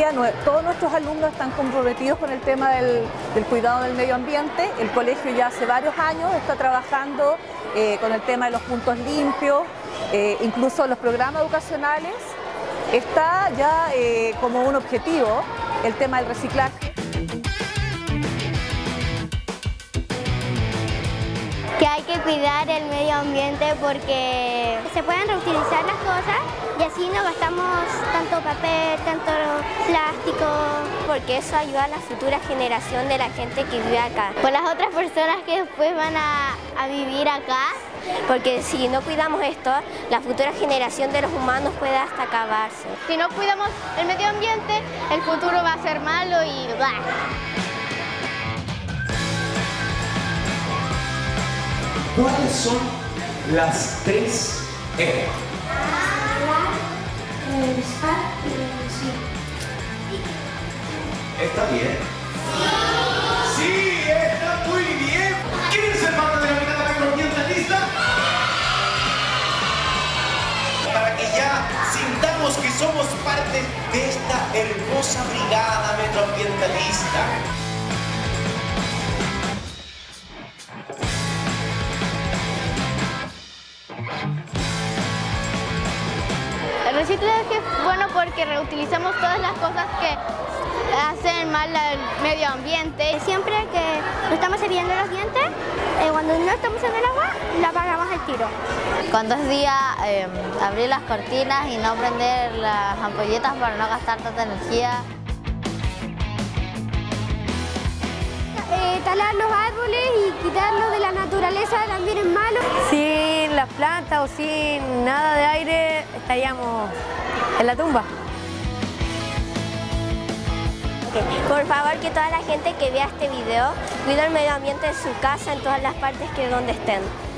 día todos nuestros alumnos están comprometidos con el tema del cuidado del medio ambiente. El colegio ya hace varios años está trabajando con el tema de los puntos limpios, incluso los programas educacionales. Está ya como un objetivo el tema del reciclaje. Que hay que cuidar el medio ambiente porque se pueden reutilizar las cosas y así no gastamos tanto papel, tanto plástico. Porque eso ayuda a la futura generación de la gente que vive acá. Por las otras personas que después van a vivir acá. Porque si no cuidamos esto, la futura generación de los humanos puede hasta acabarse. Si no cuidamos el medio ambiente, el futuro va a ser malo y ¡bah! ¿Cuáles son las 3 R? Hablar, revisar y reducir. ¿Está bien? ¡Sí! ¡Está muy bien! ¿Quieren ser parte de la brigada medioambientalista? Para que ya sintamos que somos parte de esta hermosa brigada medioambientalista. El reciclaje es bueno porque reutilizamos todas las cosas que hacen mal al medio ambiente. Siempre que nos estamos cepillando los dientes, cuando no estamos en el agua, la apagamos al tiro. Cuando es día, abrir las cortinas y no prender las ampolletas para no gastar tanta energía. Talar los árboles y quitarlos de la naturaleza también es malo. Sin las plantas o sin nada de aire estaríamos en la tumba. Por favor, que toda la gente que vea este video cuide el medio ambiente en su casa, en todas las partes donde estén.